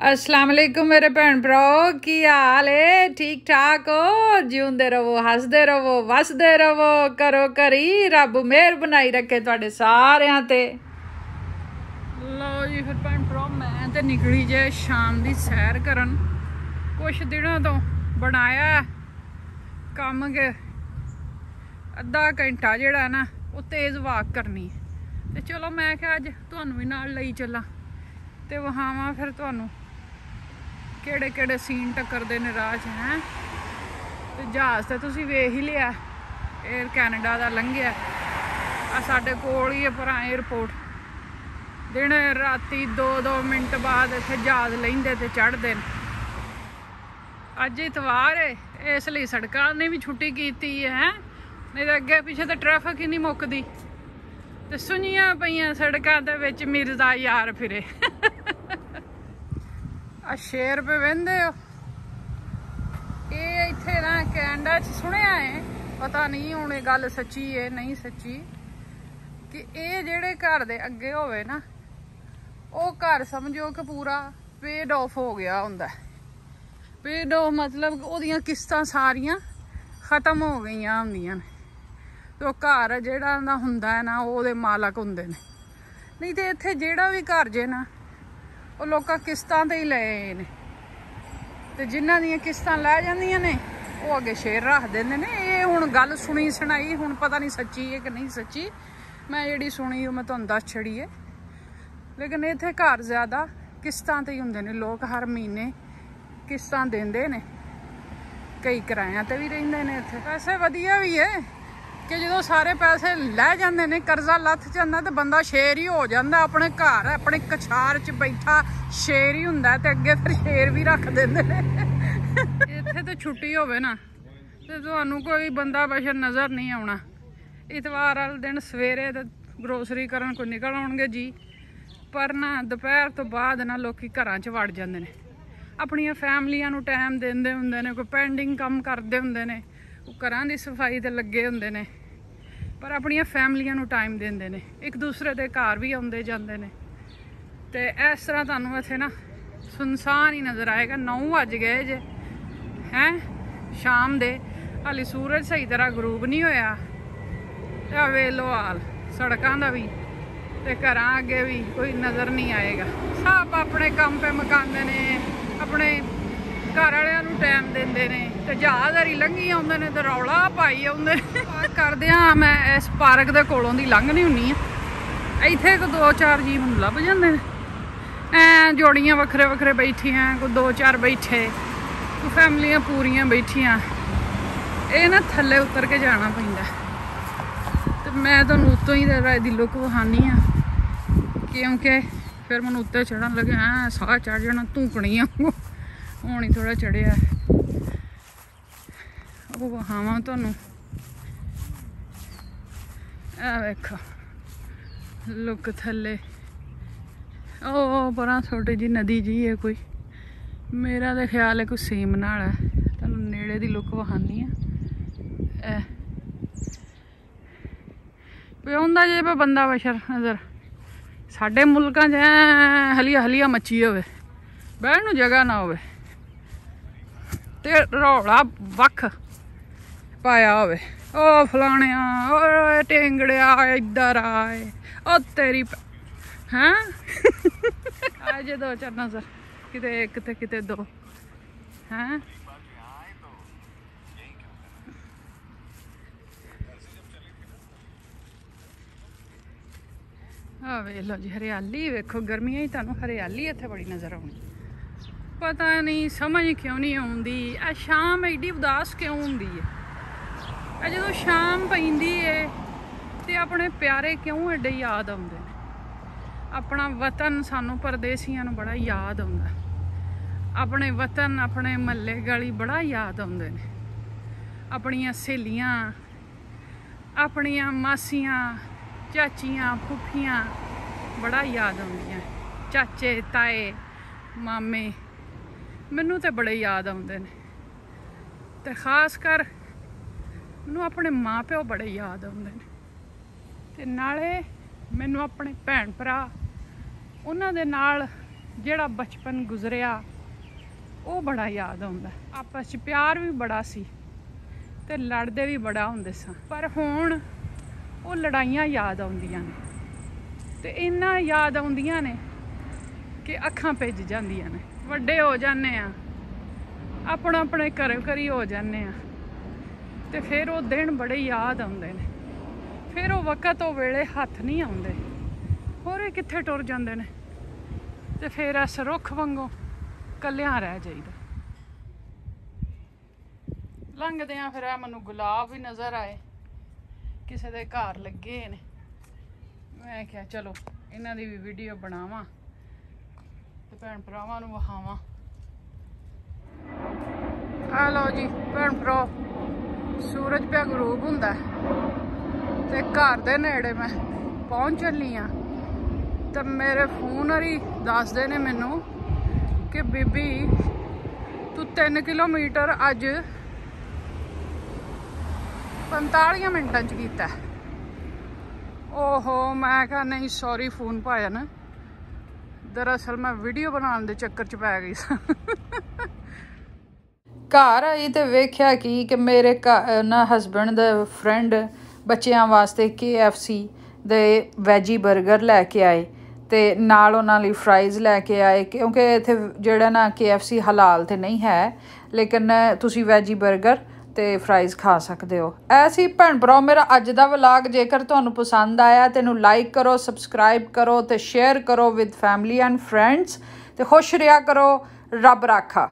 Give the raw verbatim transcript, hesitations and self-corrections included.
अस्सलाम वालेकुम मेरे भैन भराओ, की हाल है? ठीक ठाक हो? जिउंदे रवो, हसदे रवो, वसदे रवो, करो करी रब मेहर बनाई रखे तुहाडे सारियां ते। लो जी फिर भैन भराओ, मैं ते निकली जे शाम दी सैर करन। कुछ दिनों तो बनाया कम के अद्धा घंटा जिहड़ा ना वो तेज़ वाक करनी है, ते चलो मैं क्या अज तुहानू भी नाल लई चला ते वहावां फिर तुहानू किहड़े किहड़े सीन टक्करदे ने राह च हैं। ते जहाज़ तो तुसीं वेख ही लिया, एयर कैनेडा दा लंघिया आ साडे कोल ही है पर एयरपोर्ट। दिन राती दो दो मिनट बाद इत्थे जहाज़ लहिंदे ते चढ़दे न। अज इतवार है इसलिए सड़कां ने भी छुट्टी कीती है, नहीं तो अगे पिछे तो ट्रैफिक ही नहीं मुकदी ते सुनियां पईयां सड़कां दे विच मिर्जा यार फिरे। आ शेर पे वेंदे हो, ये इत्थे ना कैनेडा च सुनिया है, पता नहीं हुण गल सच्ची है नहीं सच्ची, कि ये जेहड़े घर दे अगे होवे ना वो घर समझो कि पूरा पेड ऑफ हो गया हुंदा है। पेड ऑफ मतलब ओहदियां किस्तां सारियां खत्म हो गई होंदियां ने, तो घर जेहड़ा ना हुंदा है ना ओहदे मालक हुंदे ने। नहीं तो इत्थे जेहड़ा भी घर जे ना वो लोग किस्तां ते ही लए ने, ते जिन्हां दियां किस्तां लै जांदियां ने वो अगे शेर रख देंदे ने। ये हुण गल सुनी सुनाई, हुण पता नहीं सच्ची है कि नहीं सच्ची, मैं जिहड़ी सुनी मैं तुहानू दस छड़ी है। लेकिन इत्थे घर ज्यादा किस्तां ते ही हुंदे ने, लोग हर महीने किस्तां देंदे ने, कई किराया ते भी रहिंदे ने। इत्थे पैसे वधिया भी है कि जो सारे पैसे लै जांदे ने, कर्जा लथ जांदा ते बंदा शेर ही हो जांदा। अपने घर अपने कछार च बैठा शेर ही हुंदा ते अगे फिर शेर भी रख देंदे ने। इत्थे ते छुट्टी होवे ना ते तुहानू कोई बंदा बशर नज़र नहीं आउणा। इतवार वाले दिन सवेरे ते ग्रोसरी करन कोई निकल आउणगे जी, पर ना दोपहर तो बाद ना लोकी घरां च वड़ जांदे ने, अपनियां फैमिलियां नू टाइम देंदे हुंदे ने, कोई पेंडिंग कम करदे हुंदे ने, घरां दी सफाई ते लगे हुंदे ने, पर अपनियां फैमिलियां नू टाइम देंदे ने, एक दूसरे दे घर भी आउंदे जांदे ने। ते इस तरह तुहानू इत्थे ना सुनसान ही नज़र आएगा। नौ बज गए जे हैं शाम दे, हाली सूरज सही तरह गरूब नहीं होया। ते वेख लो हाल सड़कां दा भी ते घरां अगे भी कोई नज़र नहीं आएगा। सब अपने काम पे मकांदे ने, अपने घर वालियां नू टाइम देंदे ने, ते जहाज़ हरी लंघी आउंदे ने ते रौला पाई आउंदे ने। करदे हां मैं इस पार्क दे कोलों दी लंघनी हुन्नी आ, इत्थे को दो चार जी मैनूं लभ जांदे ने, ऐ जोड़ियां वक्खरे वक्खरे बैठियां, कोई दो चार बैठे, कोई फैमिलियां पूरियां बैठियां। ये ना थल्ले उतर के जाना पैंदा, ते मैं तुहानूं उत्तों ही दी लुक विखानी आ, क्योंकि फिर मैनूं उत्ते चढ़न लगे ऐ साह चढ़ जाना धूकनियां हुण ही थोड़ा चढ़िया वो विखावां तुहानूं। आ वेखो लुक थल्ले, ओ परां छोटी जी नदी जी है कोई, मेरा तो ख्याल है कोई सेम नाल है। तुहानूं नेड़े दी लुक विखानी आ, पिउंदा जे पे बंदा बशर नज़र। साडे मुल्कां च ऐ हलिया हलिया मच्छी होवे, बैठण नूं जगह ना होवे ते रौला वक्ख पाया होवे, ओ फलाणिया ओ टेंगड़िया इधर आए ओ तेरी हैं। आए जे दो चार नज़र किते एक ते किते दो हैं। आ वेख लो जी हरियाली वेखो, गर्मियां ही तुहानूं हरियाली इत्थे बड़ी नज़र आउणी। पता नहीं समझ क्यों नहीं आउंदी, आ शाम एडी उदास क्यों हुंदी है। जो शाम पैंदी है तो अपने प्यारे क्यों एडे याद आउंदे ने। अपना वतन सानू परदेसियां नूं बड़ा याद आउंदा, अपने वतन अपने महल्ले गली बड़ा याद आउंदे ने। अपनियां सहेलियां, अपनियां मासियां, चाचियां, फुफियां बड़ा याद आउंदियां, चाचे ताए मामे मैनू तो बड़े याद आउंदे ने। ते खास कर मैनू अपने माँ प्यो बड़े याद आउंदे ने, ते नाले मैनू अपने भैन भरा उन्हां दे नाल ਜਿਹੜਾ ਬਚਪਨ ਗੁਜ਼ਰਿਆ ਉਹ ਬੜਾ ਯਾਦ ਆਉਂਦਾ। ਆਪਸ 'ਚ ਪਿਆਰ ਵੀ ਬੜਾ ਸੀ ਤੇ ਲੜਦੇ ਵੀ ਬੜਾ ਹੁੰਦੇ ਸਾਂ, ਪਰ ਹੁਣ ਉਹ ਲੜਾਈਆਂ ਯਾਦ ਆਉਂਦੀਆਂ ਨੇ ਤੇ ਇੰਨਾ ਯਾਦ ਆਉਂਦੀਆਂ ਨੇ ਕਿ ਅੱਖਾਂ ਭਿੱਜ ਜਾਂਦੀਆਂ ਨੇ। ਵੱਡੇ ਹੋ ਜਾਂਦੇ ਆ, ਆਪਣਾ ਆਪਣੇ ਘਰ ਘਰੀ ਹੋ ਜਾਂਦੇ ਆ ਤੇ ਫਿਰ ਉਹ ਦਿਨ ਬੜੇ ਯਾਦ ਆਉਂਦੇ ਨੇ। ਫਿਰ ਉਹ ਵਕਤ ਉਹ ਵੇਲੇ ਹੱਥ ਨਹੀਂ ਆਉਂਦੇ, ਹੋਰ ਇਹ ਕਿੱਥੇ ਟੁਰ ਜਾਂਦੇ ਨੇ ਤੇ ਫਿਰ ਇਸ ਰੁੱਖ ਵਾਂਗੂ ਕੱਲਿਆਂ ਰਹਿ ਜਾਈਦਾ। ਲੰਘਦੇ ਆ ਫਿਰ ਇਹ ਮੈਨੂੰ ਗੁਲਾਬ ਵੀ ਨਜ਼ਰ ਆਏ, ਕਿਸੇ ਦੇ ਘਰ ਲੱਗੇ ਨੇ। ਮੈਂ ਕਿਹਾ ਚਲੋ ਇਹਨਾਂ ਦੀ ਵੀ ਵੀਡੀਓ ਬਣਾਵਾਂ ਤੇ ਭੈਣ ਭਰਾਵਾਂ ਨੂੰ ਵਿਖਾਵਾਂ। ਆ ਲਓ ਜੀ ਭੈਣ ਭਰਾ, ਸੂਰਜ ਪਿਆ ਗਰੂਬ ਹੁੰਦਾ ਤੇ ਘਰ ਦੇ ਨੇੜੇ ਮੈਂ ਪਹੁੰਚ ਚੱਲੀ ਆ ਤੇ ਮੇਰੇ ਫੋਨ ਵਾਲੀ ਦੱਸਦੇ ਨੇ ਮੈਨੂੰ ਕਿ ਬੀਬੀ ਤੂੰ ਤਿੰਨ ਕਿਲੋਮੀਟਰ ਅੱਜ ਪੰਤਾਲੀ ਮਿੰਟਾਂ 'ਚ ਕੀਤਾ। ਓਹੋ, ਮੈਂ ਕਿਹਾ ਨਹੀਂ ਸੌਰੀ ਫੋਨ ਪਾਇਆ ਨਾ, ਦਰਅਸਲ ਮੈਂ ਵੀਡੀਓ ਬਣਾਉਣ ਦੇ ਚੱਕਰ 'ਚ ਪੈ ਗਈ ਸਾਂ। ਘਰ ਆਈ ਤੇ ਵੇਖਿਆ ਕੀ ਕਿ ਮੇਰੇ ਘਰ ਨਾ ਹਸਬੈਂਡ ਦੇ ਫਰੈਂਡ ਬੱਚਿਆਂ ਵਾਸਤੇ ਕੇ ਐਫ ਸੀ ਦੇ ਵੈਜੀ 버ਗਰ ਲੈ ਕੇ ਆਏ ਤੇ ਨਾਲ ਉਹਨਾਂ ਲਈ ਫਰਾਈਜ਼ ਲੈ ਕੇ ਆਏ, ਕਿਉਂਕਿ ਇੱਥੇ ਜਿਹੜਾ ਨਾ ਕੇ ਐਫ ਸੀ ਹਲਾਲ ਤੇ ਨਹੀਂ ਹੈ, ਲੇਕਿਨ ਤੁਸੀਂ ਵੈਜੀ 버ਗਰ ਤੇ ਫਰਾਈਜ਼ ਖਾ ਸਕਦੇ ਹੋ। ਐਸੀ ਭੈਣ ਭਰਾ ਮੇਰਾ ਅੱਜ ਦਾ ਵਲੌਗ ਜੇਕਰ ਤੁਹਾਨੂੰ ਪਸੰਦ ਆਇਆ ਤੇ ਇਹਨੂੰ ਲਾਈਕ ਕਰੋ, ਸਬਸਕ੍ਰਾਈਬ ਕਰੋ ਤੇ ਸ਼ੇਅਰ ਕਰੋ ਵਿਦ ਫੈਮਿਲੀ ਐਂਡ ਫਰੈਂਡਸ ਤੇ ਖੁਸ਼ ਰਿਹਾ ਕਰੋ। ਰੱਬ ਰਾਖਾ।